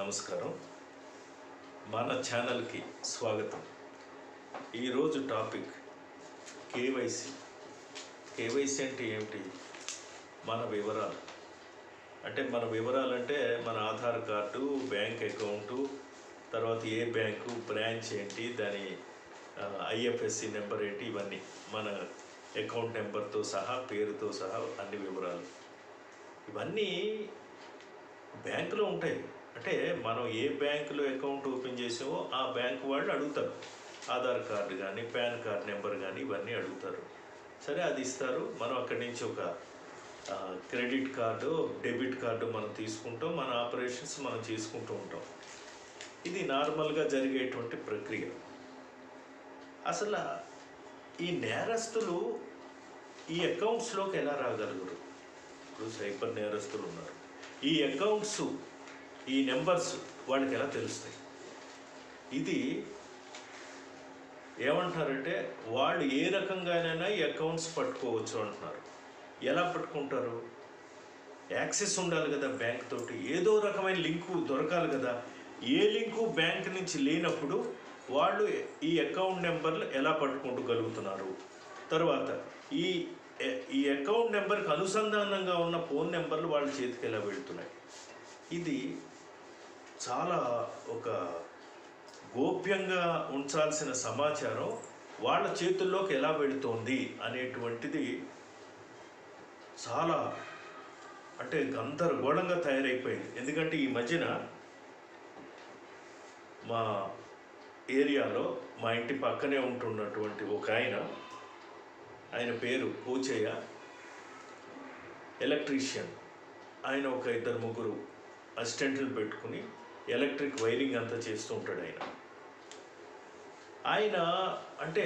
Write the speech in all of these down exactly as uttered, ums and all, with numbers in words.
నమస్కారం. మన ఛానల్కి స్వాగతం. ఈరోజు టాపిక్ కేవైసీ. కేవైసీ అంటే ఏమిటి? మన వివరాలు. అంటే మన వివరాలు అంటే మన ఆధార్ కార్డు, బ్యాంక్ అకౌంటు, తర్వాత ఏ బ్యాంకు, బ్రాంచ్ ఏంటి, దాని ఐఎఫ్ఎస్సి నెంబర్ ఏంటి, ఇవన్నీ మన అకౌంట్ నెంబర్తో సహా, పేరుతో సహా అన్ని వివరాలు. ఇవన్నీ బ్యాంకులో ఉంటాయి. అంటే మనం ఏ బ్యాంకులో అకౌంట్ ఓపెన్ చేసామో ఆ బ్యాంకు వాళ్ళు అడుగుతారు. ఆధార్ కార్డు కానీ, పాన్ కార్డ్ నెంబర్ కానీ ఇవన్నీ అడుగుతారు. సరే, అది ఇస్తారు. మనం అక్కడి నుంచి ఒక క్రెడిట్ కార్డు, డెబిట్ కార్డు మనం తీసుకుంటాం. మన ఆపరేషన్స్ మనం చేసుకుంటూ ఉంటాం. ఇది నార్మల్గా జరిగేటువంటి ప్రక్రియ. అసలు ఈ నేరస్తులు ఈ అకౌంట్స్లోకి ఎలా రాగలుగురు? ఇప్పుడు సైబర్ నేరస్తులు ఉన్నారు. ఈ అకౌంట్స్, ఈ నెంబర్స్ వాళ్ళకి ఎలా తెలుస్తాయి? ఇది ఏమంటారంటే వాళ్ళు ఏ రకంగానైనా ఈ అకౌంట్స్ పట్టుకోవచ్చు అంటున్నారు. ఎలా పట్టుకుంటారు? యాక్సెస్ ఉండాలి కదా బ్యాంక్ తోటి, ఏదో రకమైన లింకు దొరకాలి కదా. ఏ లింకు బ్యాంక్ నుంచి లేనప్పుడు వాళ్ళు ఈ అకౌంట్ నెంబర్లు ఎలా పట్టుకోగలుగుతున్నారు? తర్వాత ఈ ఈ అకౌంట్ నెంబర్కి అనుసంధానంగా ఉన్న ఫోన్ నెంబర్లు వాళ్ళ చేతికి ఎలా వెళ్తున్నాయి? ఇది చాలా ఒక గోప్యంగా ఉంచాల్సిన సమాచారం వాళ్ళ చేతుల్లోకి ఎలా వెళుతోంది అనేటువంటిది చాలా అంటే గందరగోళంగా తయారైపోయింది. ఎందుకంటే ఈ మధ్యన మా ఏరియాలో, మా ఇంటి పక్కనే ఉంటున్నటువంటి ఒక ఆయన, ఆయన పేరు పోచయ్య, ఎలక్ట్రీషియన్. ఆయన ఒక ఇద్దరు ముగ్గురు అసిస్టెంట్లు పెట్టుకుని ఎలక్ట్రిక్ వైరింగ్ అంతా చేస్తూ ఉంటాడు. ఆయన ఆయన అంటే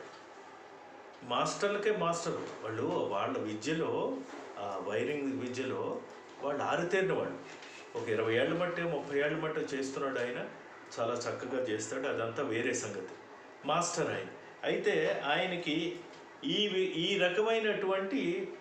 మాస్టర్లకే మాస్టర్. వాళ్ళు వాళ్ళ విద్యలో, ఆ వైరింగ్ విద్యలో వాళ్ళు ఆరితేరిన వాళ్ళు. ఒక ఇరవై ఏళ్ళ మట్టే, ముప్పై ఏళ్ళ మట్టే చేస్తున్నాడు. ఆయన చాలా చక్కగా చేస్తాడు. అదంతా వేరే సంగతి. మాస్టర్ ఆయన. అయితే ఆయనకి ఈ ఈ రకమైనటువంటి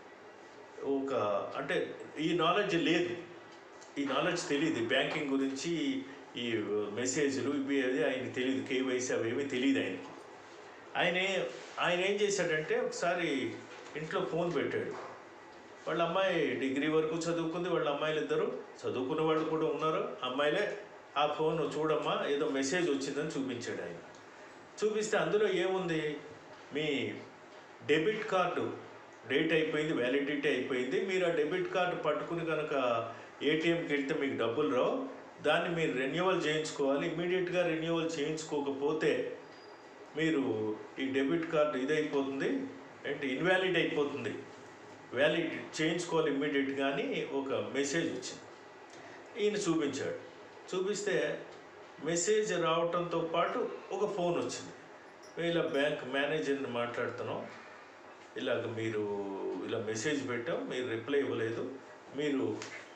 ఒక అంటే ఈ నాలెడ్జ్ లేదు. ఈ నాలెడ్జ్ తెలియదు. బ్యాంకింగ్ గురించి ఈ మెసేజ్లు ఇవి అది ఆయనకి తెలియదు. కేవైసీ అవేమీ తెలియదు ఆయనకి. ఆయన ఆయన ఏం చేశాడంటే ఒకసారి ఇంట్లో ఫోన్ పెట్టాడు. వాళ్ళ అమ్మాయి డిగ్రీ వరకు చదువుకుంది. వాళ్ళ అమ్మాయిలు ఇద్దరు చదువుకున్న వాళ్ళు కూడా ఉన్నారు. అమ్మాయిలే ఆ ఫోన్ చూడమ్మా, ఏదో మెసేజ్ వచ్చిందని చూపించాడు ఆయన. చూపిస్తే అందులో ఏముంది? మీ డెబిట్ కార్డు డేట్ అయిపోయింది, వ్యాలిడిటీ అయిపోయింది. మీరు ఆ డెబిట్ కార్డు పట్టుకుని కనుక ఏటీఎంకి వెళ్తే మీకు డబ్బులు రావు. దాన్ని మీరు రెన్యువల్ చేయించుకోవాలి. ఇమీడియట్గా రెన్యువల్ చేయించుకోకపోతే మీరు ఈ డెబిట్ కార్డు ఇదైపోతుంది, అంటే ఇన్వాలిడ్ అయిపోతుంది. వ్యాలిడ్ చేయించుకోవాలి ఇమ్మీడియట్గా అని ఒక మెసేజ్ వచ్చింది. ఈయన చూపించాడు. చూపిస్తే మెసేజ్ రావటంతో పాటు ఒక ఫోన్ వచ్చింది. ఇలా బ్యాంక్ మేనేజర్ని మాట్లాడుతున్నాం, ఇలాగ మీరు ఇలా మెసేజ్ పెట్టాం, మీరు రిప్లై ఇవ్వలేదు, మీరు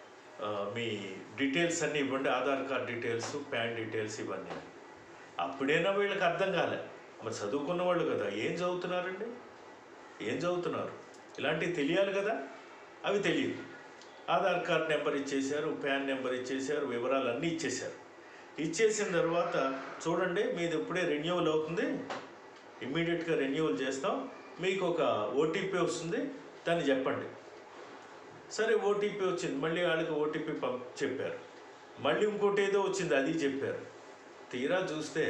మీ డీటెయిల్స్ అన్నీ ఇవ్వండి, Aadhaar card details, PAN details ఇవన్నీ. అప్పుడైనా వీళ్ళకి అర్థం కాలే. మరి చదువుకున్న వాళ్ళు కదా, ఏం చదువుతున్నారండి, ఏం చదువుతున్నారు? ఇలాంటివి తెలియాలి కదా. అవి తెలియదు. ఆధార్ కార్డ్ నెంబర్ ఇచ్చేశారు, పాన్ నెంబర్ ఇచ్చేశారు, వివరాలు అన్నీ ఇచ్చేశారు. ఇచ్చేసిన తర్వాత చూడండి, మీది ఇప్పుడే రెన్యువల్ అవుతుంది, ఇమ్మీడియట్గా రెన్యువల్ చేస్తాం, మీకు ఒక ఓటీపీ వస్తుంది, దాన్ని చెప్పండి. సరే, ఓటీపీ వచ్చింది. మళ్ళీ వాళ్ళకి ఓటీపీ పంప్ చెప్పారు. మళ్ళీ ఇంకోటి ఏదో వచ్చింది, అది చెప్పారు. తీరా చూస్తే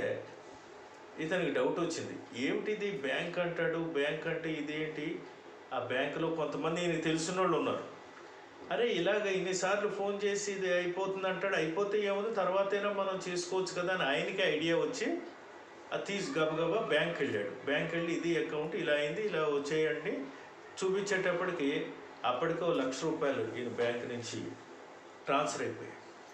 ఇతనికి డౌట్ వచ్చింది. ఏమిటిది? బ్యాంక్ అంటాడు, బ్యాంక్ అంటే ఇదేంటి? ఆ బ్యాంకులో కొంతమంది ఈయన తెలిసిన వాళ్ళు ఉన్నారు. అరే, ఇలాగ ఇన్నిసార్లు ఫోన్ చేసి ఇది అయిపోతుంది అంటాడు. అయిపోతే ఏముంది, తర్వాతైనా మనం చేసుకోవచ్చు కదా అని ఆయనకి ఐడియా వచ్చి అది తీసి గబగబా బ్యాంక్ వెళ్ళాడు. బ్యాంక్ వెళ్ళి ఇది అకౌంట్ ఇలా అయింది, ఇలా వచ్చేయండి చూపించేటప్పటికి అప్పటికో లక్ష రూపాయలు ఈయన బ్యాంక్ నుంచి ట్రాన్స్ఫర్ అయిపోయాయి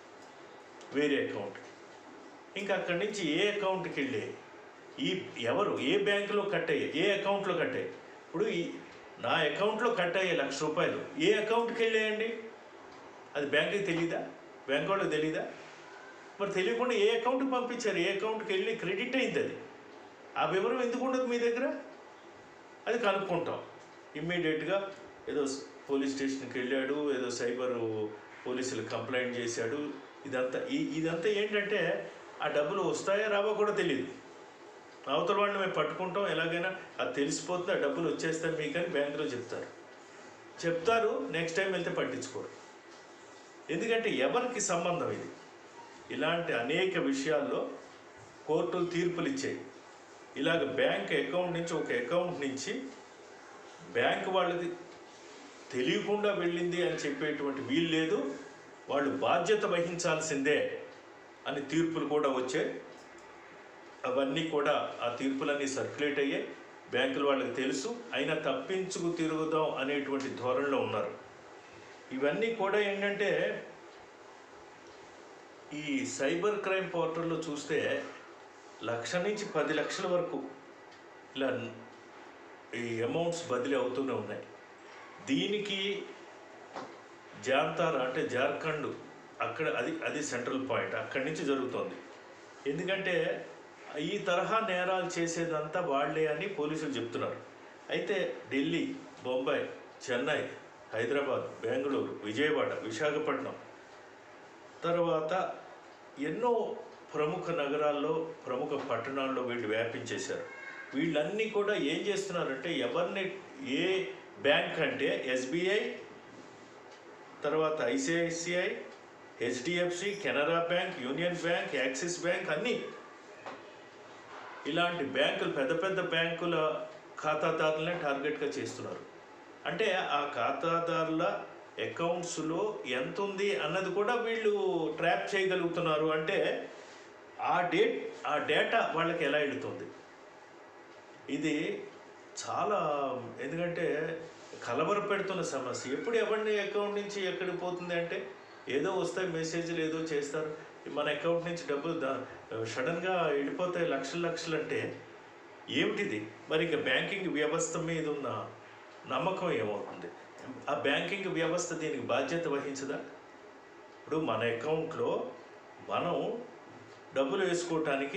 వేరే అకౌంట్. ఇంకా అక్కడి నుంచి ఏ అకౌంట్కి వెళ్ళాయి, ఈ ఎవరు ఏ బ్యాంకులో కట్ అయ్యాయి, ఏ అకౌంట్లో కట్ అయ్యాయి. ఇప్పుడు ఈ నా అకౌంట్లో కట్ అయ్యే లక్ష రూపాయలు ఏ అకౌంట్కి వెళ్ళాయండి? అది బ్యాంకుకి తెలీదా? బ్యాంక్ వాళ్ళకి తెలీదా? మరి తెలియకుండా ఏ అకౌంట్కి పంపించారు? ఏ అకౌంట్కి వెళ్ళి క్రెడిట్ అయింది అది? ఆ వివరం ఎందుకు ఉండదు మీ దగ్గర? అది కనుక్కుంటాం. ఇమ్మీడియట్గా ఏదో పోలీస్ స్టేషన్కి వెళ్ళాడు, ఏదో సైబర్ పోలీసులు కంప్లైంట్ చేశాడు, ఇదంతా ఈ ఇదంతా ఏంటంటే ఆ డబ్బులు వస్తాయా రావో కూడా తెలియదు. అవతల వాళ్ళని మేము పట్టుకుంటాం, ఎలాగైనా అది తెలిసిపోతుంది, ఆ డబ్బులు వచ్చేస్తాయి మీకు అని బ్యాంకులో చెప్తారు చెప్తారు నెక్స్ట్ టైం వెళ్తే పట్టించుకోరు. ఎందుకంటే ఎవరికి సంబంధం ఇది? ఇలాంటి అనేక విషయాల్లో కోర్టులు తీర్పులు ఇచ్చాయి. ఇలాగ బ్యాంక్ అకౌంట్ నుంచి ఒక అకౌంట్ నుంచి బ్యాంక్ వాళ్ళకి తెలియకుండా వెళ్ళింది అని చెప్పేటువంటి వీలు లేదు, వాళ్ళు బాధ్యత వహించాల్సిందే అని తీర్పులు కూడా వచ్చాయి. అవన్నీ కూడా ఆ తీర్పులన్నీ సర్క్యులేట్ అయ్యాయి, బ్యాంకులు వాళ్ళకి తెలుసు, అయినా తప్పించుకు తిరుగుదాం అనేటువంటి ధోరణిలో ఉన్నారు. ఇవన్నీ కూడా ఏంటంటే ఈ సైబర్ క్రైమ్ పోర్టల్లో చూస్తే లక్ష నుంచి పది లక్షల వరకు ఇలా ఈ అమౌంట్స్ బదిలీ అవుతూనే ఉన్నాయి. దీనికి జాంతారా అంటే జార్ఖండ్ అక్కడ అది అది సెంట్రల్ పాయింట్, అక్కడి నుంచి జరుగుతోంది. ఎందుకంటే ఈ తరహా నేరాలు చేసేదంతా వాళ్లే అని పోలీసులు చెప్తున్నారు. అయితే ఢిల్లీ, బొంబాయి, చెన్నై, హైదరాబాద్, బెంగళూరు, విజయవాడ, విశాఖపట్నం తర్వాత ఎన్నో ప్రముఖ నగరాల్లో ప్రముఖ పట్టణాల్లో వీళ్ళు వ్యాపించేశారు. వీళ్ళన్నీ కూడా ఏం చేస్తున్నారంటే ఎవరిని ఏ బ్యాంక్ అంటే ఎస్బీఐ, తర్వాత ICICI, HDFC, Canara bank, union bank, Axis bank అన్నీ ఇలాంటి బ్యాంకులు పెద్ద పెద్ద బ్యాంకుల ఖాతాదారులనే టార్గెట్గా చేస్తున్నారు. అంటే ఆ ఖాతాదారుల అకౌంట్స్లో ఎంత ఉంది అన్నది కూడా వీళ్ళు ట్రాప్ చేయగలుగుతున్నారు. అంటే ఆ డేట్ ఆ డేటా వాళ్ళకి ఎలా వెళుతుంది ఇది చాలా, ఎందుకంటే కలవర పెడుతున్న సమస్య. ఎప్పుడు ఎవరిని అకౌంట్ నుంచి ఎక్కడికి పోతుంది అంటే ఏదో వస్తాయి మెసేజ్లు, ఏదో చేస్తారు, మన అకౌంట్ నుంచి డబ్బులు దా సడన్గా వెళ్ళిపోతాయి లక్షలు లక్షలు అంటే ఏమిటిది? మరి ఇక బ్యాంకింగ్ వ్యవస్థ మీద ఉన్న నమ్మకం ఏమవుతుంది? ఆ బ్యాంకింగ్ వ్యవస్థ దీనికి బాధ్యత వహించదా? ఇప్పుడు మన అకౌంట్లో మనం డబ్బులు వేసుకోవటానికి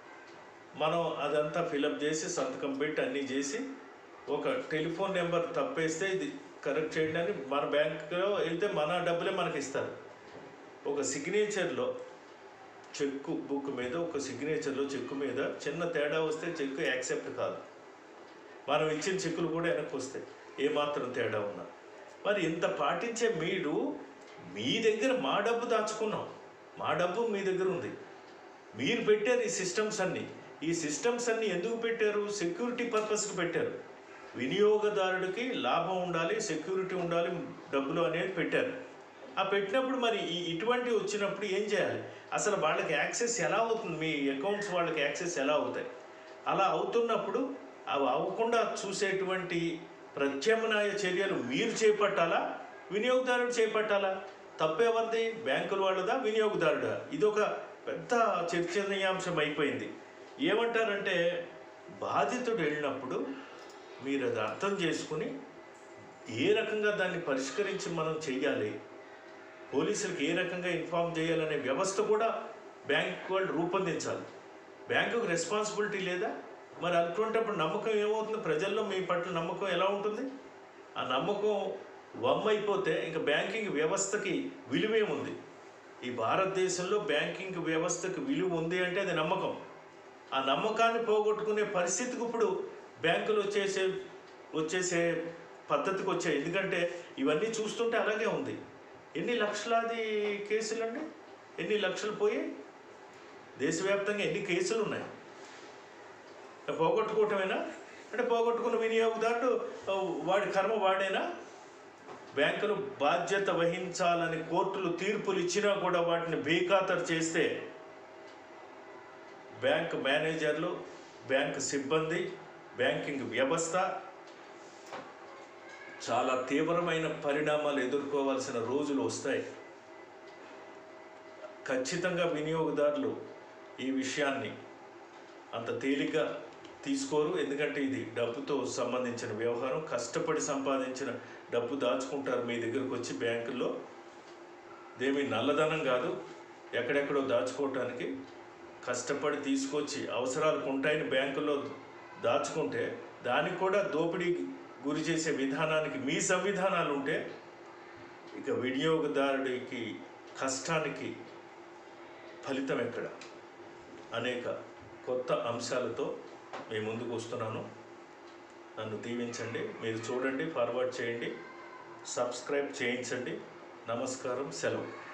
మనం అదంతా ఫిలప్ చేసి సంతకం పెట్టి అన్నీ చేసి ఒక టెలిఫోన్ నెంబర్ తప్పేస్తే ఇది కరెక్ట్ చేయడానికి మన బ్యాంకులో వెళ్తే మన డబ్బులే మనకి ఇస్తారు. ఒక సిగ్నేచర్లో చెక్కు బుక్ మీద ఒక సిగ్నేచర్లో చెక్కు మీద చిన్న తేడా వస్తే చెక్కు యాక్సెప్ట్ కాదు. మనం ఇచ్చిన చెక్కులు కూడా వెనక్కి వస్తాయి ఏమాత్రం తేడా ఉన్నా. మరి ఇంత పాటించే మీరు మీ దగ్గర మా డబ్బు దాచుకున్నాం, మా డబ్బు మీ దగ్గర ఉంది, మీరు పెట్టారు ఈ సిస్టమ్స్ అన్నీ. ఈ సిస్టమ్స్ అన్నీ ఎందుకు పెట్టారు? సెక్యూరిటీ పర్పస్కి పెట్టారు. వినియోగదారుడికి లాభం ఉండాలి, సెక్యూరిటీ ఉండాలి, డబ్బులు అనేది పెట్టారు. ఆ పెట్టినప్పుడు మరి ఈ ఇటువంటి వచ్చినప్పుడు ఏం చేయాలి? అసలు వాళ్ళకి యాక్సెస్ ఎలా అవుతుంది? మీ అకౌంట్స్ వాళ్ళకి యాక్సెస్ ఎలా అవుతాయి? అలా అవుతున్నప్పుడు అవి అవ్వకుండా చూసేటువంటి ప్రత్యామ్నాయ చర్యలు మీరు చేపట్టాలా, వినియోగదారుడు చేపట్టాలా? తప్పేవరిది? బ్యాంకుల వాళ్ళదా, వినియోగదారుడా? ఇదొక పెద్ద చర్చనీయాంశం అయిపోయింది. ఏమంటారంటే బాధితుడు వెళ్ళినప్పుడు మీరు అది అర్థం చేసుకుని ఏ రకంగా దాన్ని పరిష్కరించి మనం చెయ్యాలి, పోలీసులకు ఏ రకంగా ఇన్ఫార్మ్ చేయాలనే వ్యవస్థ కూడా బ్యాంక్ వాళ్ళు రూపొందించాలి. బ్యాంకుకు రెస్పాన్సిబిలిటీ లేదా? మరి అటువంటిప్పుడు నమ్మకం ఏమవుతుంది? ప్రజల్లో మీ పట్ల నమ్మకం ఎలా ఉంటుంది? ఆ నమ్మకం వమ్మైపోతే ఇంకా బ్యాంకింగ్ వ్యవస్థకి విలువేముంది? ఈ భారతదేశంలో బ్యాంకింగ్ వ్యవస్థకు విలువ ఉంది అంటే అది నమ్మకం. ఆ నమ్మకాన్ని పోగొట్టుకునే పరిస్థితికి ఇప్పుడు బ్యాంకులు వచ్చేసే వచ్చేసే పద్ధతికి వచ్చాయి. ఎందుకంటే ఇవన్నీ చూస్తుంటే అలాగే ఉంది. ఎన్ని లక్షలాది కేసులు అండి, ఎన్ని లక్షలు పోయాయి? దేశవ్యాప్తంగా ఎన్ని కేసులు ఉన్నాయి? పోగొట్టుకోవటమేనా? అంటే పోగొట్టుకున్న వినియోగదారుడు వాడి కర్మ వాడేనా? బ్యాంకులు బాధ్యత వహించాలని కోర్టులు తీర్పులు ఇచ్చినా కూడా వాటిని బేఖాతరు చేస్తే బ్యాంక్ మేనేజర్లు, బ్యాంక్ సిబ్బంది, బ్యాంకింగ్ వ్యవస్థ చాలా తీవ్రమైన పరిణామాలు ఎదుర్కోవాల్సిన రోజులు వస్తాయి. ఖచ్చితంగా వినియోగదారులు ఈ విషయాన్ని అంత తేలిగ్గా తీసుకోరు. ఎందుకంటే ఇది డబ్బుతో సంబంధించిన వ్యవహారం. కష్టపడి సంపాదించిన డబ్బు దాచుకుంటారు మీ దగ్గరకు వచ్చి బ్యాంకుల్లో. ఇదేమీ నల్లధనం కాదు, ఎక్కడెక్కడో దాచుకోవటానికి కష్టపడి తీసుకొచ్చి అవసరాలకు ఉంటాయని బ్యాంకుల్లో దాచుకుంటే దానికి కూడా దోపిడీ గురి చేసే విధానానికి మీ సంవిధానాలు ఉంటే ఇక వినియోగదారుడికి కష్టానికి ఫలితం ఎక్కడ, అనేక కొత్త అంశాలతో మీ ముందుకు వస్తున్నాను. నన్ను దీవించండి, మీరు చూడండి, ఫార్వర్డ్ చేయండి, సబ్స్క్రైబ్ చేయించండి. నమస్కారం, సెలవు.